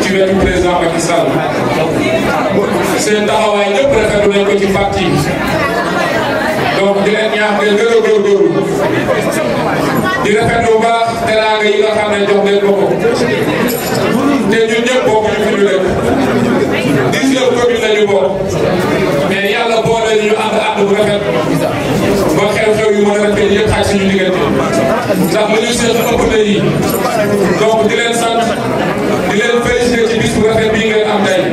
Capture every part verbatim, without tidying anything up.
ci wetu président Macky Sall seen taxawaay ñëpp rafetlu nañ ko ci parti donc di leen ñaax ngeen gën a góorgóorlu di rafetlu bu baax teraanga yi nga xam ne jox leen ko ko te ñun ñëpp bokkuñu fi ñu dëkk dix-neuf communes la ñu bokk mais yàlla boole ñu ànd ànd bu rafet ba xew-xew yu mën a rafet yëpp xaj suñu diggante ndax lu ñu seet ëpp na yi donc di leen sant di leen félicité ci bis bu rafet bii ngeen am tey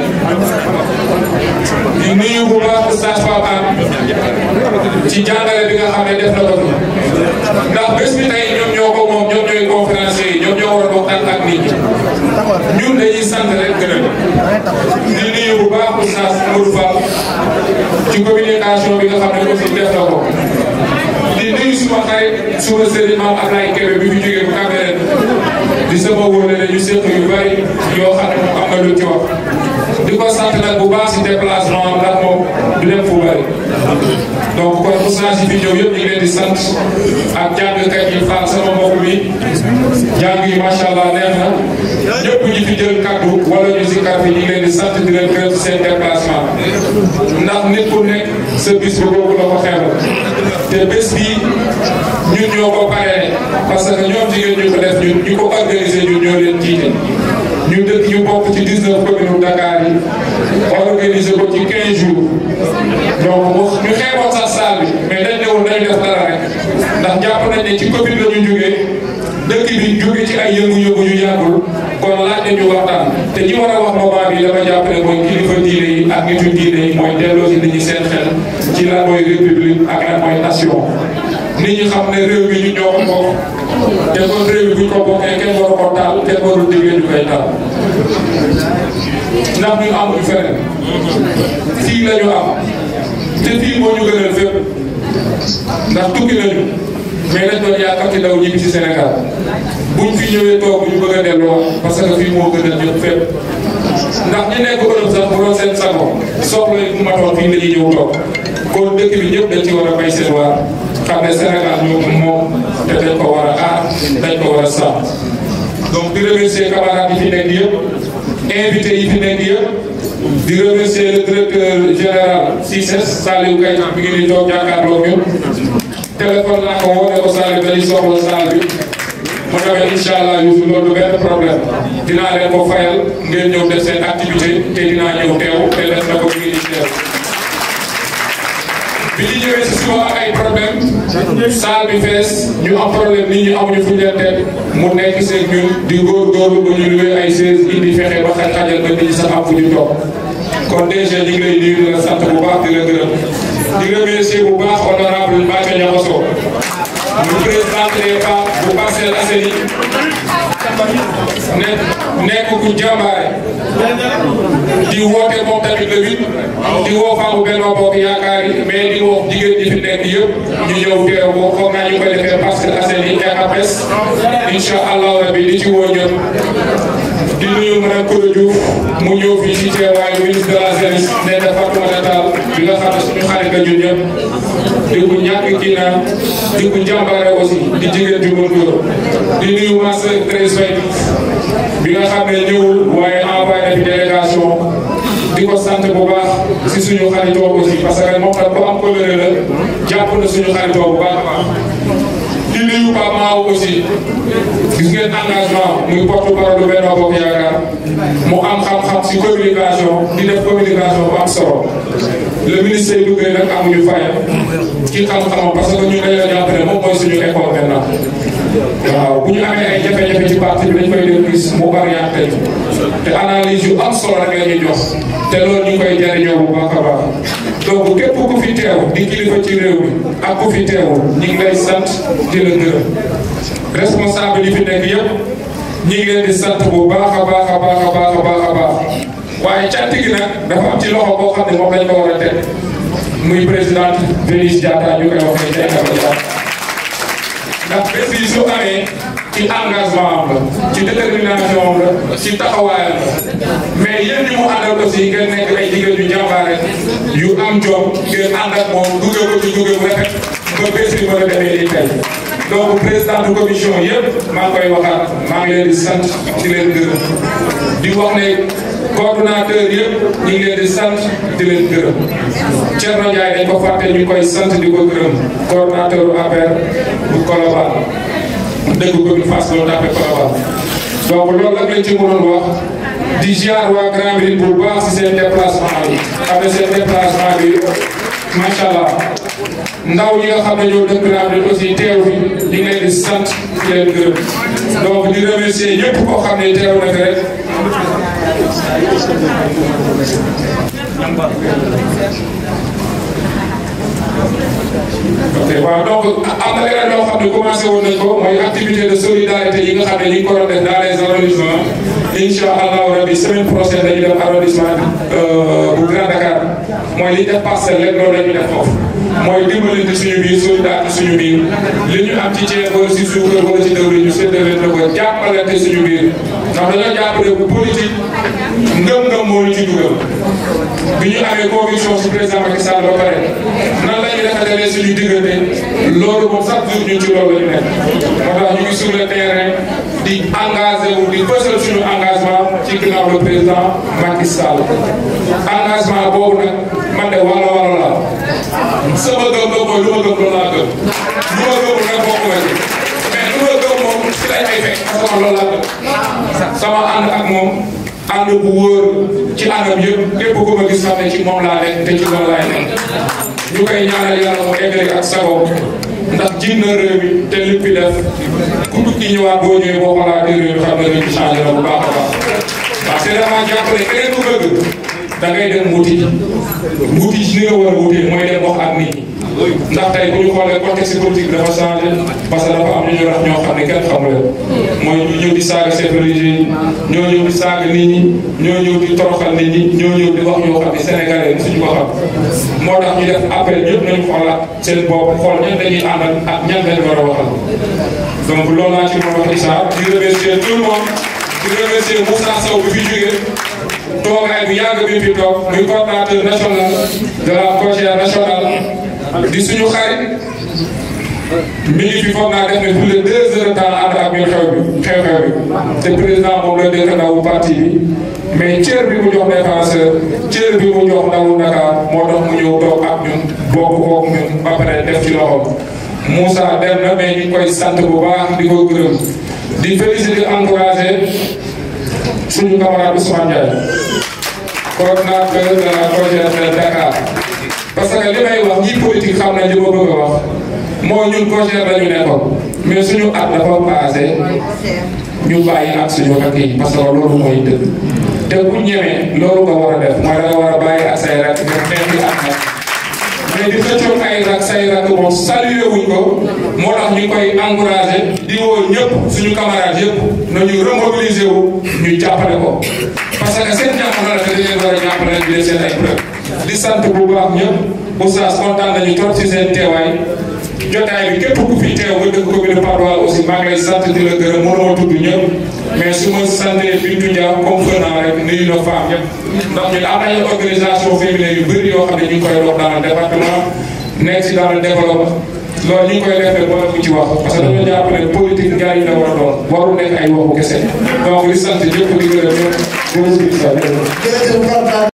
di nuyu bu baax Oustaz Pape ci jàngale bi nga xam ne def na ko ndax bés bi tey ñoom ñoo ko moom ñoom ñooy conférencier yi ñoom ñoo war a waxtaan ak nit ñi ñun dañuy sant rek gën a di nuyu bu baax Oustaz Modou Fall ci communication bi nga xam ne aussi def na ko di nuyu suma xarit suma sëriñ Maam Ablaye Kébé bi fi jógee bu Cambérène di sama wóole ne ñu seq yu bari yoo xam ne moom am na lu ci wax di ko sant nag bu baax si déplacement am ndax moom du dem fu bari donc kon oustaz yi fi ñëw yëpp ñu ngi leen di sant ak jàngkat yi Fall sama mbokk mi jàng yi macha allah neex na ñëpp ñi fi jël kaddu wala ñu si kàr fi ñu ngi leen di sant di leen gërëm ci seen déplacement ndax nit ku nekk sa bis ba boobu la ko xew te bés bi ñun ñoo ko paree parce que ñoom jigéen ñu ko def ñun ñu ko organiser ñun ñoo leen jiite ñu dëkk ñu bokk ci dix-neuf communes Dakar yi organiser ko ci quinze jours donc ñu xeeboon sax salle bi mais dañ ne woon dañu def dara rek ndax jàpp nañ ne ci commune la ñu jógee dëkk bi jóge ci ay yëngu-yëngu yu yàggul kon laaj nañu waxtaan te ñi war a wax moment bi dama jàpp ne mooy kilifa diine yi ak nitu diine yi mooy delloo si nit ñi seen xel ci lan mooy république ak lan mooy nation nit ñi xam ne réew mi ñu ñoo ko bokk te kon réew mi buñ ko bokkee kenn waru ko taal kenn warul diggee ñu koy taal ndax ñu amuñu feneen fii la ñu am te fii moo ñu gënal fépp ndax tukki nañu mais dañ doon yaakaar ci daw ñibbi ci Sénégal buñ fi ñëwee toog ñu bëgg a delluwaat parce que fii moo gënal ñëpp fépp ndax ñi nekk Europe sax bu doon seen sago soxla yi bu matoon fii la ñuy ñëw toog kon dëkk bi ñëpp dañ ci war a bay seen waar xam ne Sénégal ñoo ko moom te dañ ko war a aar dañ ko war a sàmm donc di remercier camarades yi fi nekk yëpp invité yi fi nekk yëpp di remercier le directeur général C I C E S Saliou Keita bi ngi di toog jàkkaarloo ñun téléphone laa ko woo ne ko Saliou dañuy soxla salle bi mu demee incha allah yu loolu du benn problème dinaa leen ko fayal ngeen ñëw def seen activité te dinaa ñëw teew te def na ko ngi di teew bi ñu ñëwee si suba ak ay problème salle bi fees ñu am problème nit ñi amuñu fu ñu leen teg mu nekk seen ñun di góorgóorlu ba ñu luwee ay chaise indi fexe ba xaj xajal ba nit ñi sax am fu ñu toog kon déjà ñu ngi lay nuyu di la sant bu baax di la gërëm di remercier bu baax honorable Mbacké Niakhasso mu président des femmes bu Parcelles Assainies nekk nekk ku jàmbaare di woote moom tamit le huit di woo faamu Benno Bokk Yaakaar yi mais di woo jigéen ñi fi nekk yëpp ñu ñëw teew ko foog naa ñu koy defee Parcelles Assainies yi A P E S incha allah rabbi di ci woo ñëpp di nuyu madame Kodo Diouf mu ñëw fii ci teewaayu ministre de la jeunesse ne départemental bi nga xam ne suñu xarit la ñun ñëpp di ko ñàkk kii naan di ko jàmbaare aussi di jigéen ju mën góor di nuyu ma sœur Thérèse Faye bi nga xam ne ñëwul waaye envoyé na fi délégation di ko sant bu baax si suñu xaritoo aussi parce que moom tam ko am colère la jàpp na suñu xaritoo bu baax a baax di nuyu Pape Mahaw aussi gis ngeen engagement muy porte-parole du Benno Bokk Yaakaar mu am xam-xam si communication di def communication bu am solo le ministre Seydou Gueye nag amuñu fayam ci xam-xamam parce que ñu dañoo jàpp ne moom mooy suñu école maintenant waaw bu ñu amee ay jafe-jafe ci parti bi dañ koy def gis mu orienté te analyse yu am solo rek la ñuy jox te loolu ñu koy jariñoo bu baax a baax donc képp ku fi teew di kilifa ci réew mi ak ku fi teewul ñu ngi lay sant di la gërëm responsable yi fi nekk yëpp ñu ngi leen di sant bu baax a baax a baax a baax a baax a baax waaye cant gi nag dafa am ci loxo boo xam ne moom lañ ko war a teg muy présidente Vélice Diatta ñu koy waxee tey ndax bés yi su amee ci engagement am la ci détermination am la ci taxawaayam la mais yéen ñi mu àndal aussi ngeen nekk ay jigéen yu jàmbaare yu am jom ngeen ànd ak moom duggee ko ci duggee bu rafet ba bés bi mën a demee nii tey donc président de commission yëpp maa ngi koy waxaat maa ngi leen di sant di leen gërëm di wax ne coordonnateur yëpp ñu ngi leen di sant di leen gërëm Thierno Ndiaye dañ ko fàtte ñu koy sant di ko gërëm coordonnateur A P R bu Colobane dëgg ko bi Fass Lo Tapé Colobane donc loolu nag lañ ci mënoon wax di ziar waa Grand Médine bu baax si seen déplacement yi xam ne seen déplacement bi macha allah ndaw ñi nga xam ne ñoo dëkk Grand Médine aussi teew fi ñu ngi leen di sant di leen gërëm donc di remercier ñëpp koo xam ne teew na fi rek. ok waaw donc am na leneen loo xam ne commencé woon nañ ko mooy activité de solidarité yi nga xam ne ñu ngi ko doon def dans les arrondissements incha allahu rabi semaine prochaine dañuy def arrondissement bu Grand Dakar mooy li def parcelle rek loolu la ñuy def foofu mooy dimbalante suñu biir solidarité suñu biir li ñu am ci ceeb wala si suukar wala ci dëwlin ñu séddale ko jàppalante suñu biir ndax dañoo jàpp ne bu politique ngëm-ngëm moo ñu ci dugal bi ñu amee conviction si président Macky Sall ba pare nan la ñuy defatalee suñu diggante loolu moom chaque jour ñun ci loolu la ñu nekk moo tax ñu ngi sur le terrain di engagé wu di fësal suñu engagement ci ginnaaw le président Macky Sall engagement boobu nag man de wala wala la sama gëm-gëm mooy lu ma gëm loolu laa gëm lu ma gëm nag bokk na ci mais lu ma gëm moom si lay ay fekk parce que loolu laa gëm sama ànd ak moom ànd bu wóor ci àndam yëpp képp ku ma gis xam ne ci moom laa nekk te ci loolu laay nekk ñu koy ñaanal yàlla mu eggale ak sago ndax jiit na réew mi te lépp def ku tukki ñëwaat boo ñëwee boo xalaatee réew mi xam ne réew mi changé na bu baax a baax parce que dama jàpp ne keneen ku bëgg da ngay dem wuti wuti ci ni nga war a wutee mooy dem wax ak nit ñi ndax tey bu ñu xoolee contexte politique bi dafa changé parce que dafa am ñu ñu rax ñoo xam ne kenn xamu leen mooy ñu ñëw di saaga chef religieux yi ñoo ñëw di saaga nit ñi ñoo ñëw di toroxal nit ñi ñoo ñëw di wax ñoo xam ne sénégalais suñu ko xam moo tax ñu def appel ñëpp nañu xoolaat seen bopp xool ñan dañuy àndal ak ñan lañ war a waxal donc loolu laa ci mën a wax Issa di remercier tout le monde di remercier Moussa Sow bi fi jógee toogaay bi yàgg bi fi toog muy coordinateur national de la COJER nationale di suñu xarit mi ngi fi foog naa def ne plus de deux heures de temps ànd ak ñun xew bi xew-xew bi te président moom la dëkk ndawu parti bi mais cër bi mu jox défenseur cër bi mu jox ndawu Dakar moo tax mu ñëw toog ak ñun bokk koog ñun ba pare def ci loxoom Moussa dem na mais ñu koy sant bu baax di ko gërëm di féliciter encouragé suñu camarade Ousmane Ndiaye coordinateur de la COJER de Dakar parce que li may wax ñi politique xam nañ li ma bëgg a wax moo ñun COJER dañu nekkoon mais suñu at dafa passé ñu bàyyi ak suñu rakk yi parce que loolu mooy dëgg te ku ñemee loolu nga war a def mooy da nga war a bàyyi ak say rakk nga xeexi ak nag mais di xëccoo ay rak say rakk moom salué wuñ ko moo tax ñu koy encouragé di woo ñëpp suñu camarades yëpp nañu remobiliser wu ñu jàppale ko parce que seen jamono la te dañu war a jàppale di seen ay preuve di sant bu baax ñëpp oustaz kontaan nañu trop ci seen teewaay jotaay bi képp ku fi teew nga dëkk commune Patte d'Oie aussi maa ngi lay sant di la gërëm mënoo tudd ñëpp mais su ma santee Bintu Dia comme fenaa rek nuyu na femme yëpp ndax ñun am nañu organisation féminine yu bëri yoo xam ne ñu ngi koy dox dans le département nekk si dans le développement loolu ñu ngi koy defee wala bu ci wax parce que dañoo jàpp ne politique njariñ la war a doon warul nekk ay waxu kese donc di sant ñëpp di gërëm ñëpp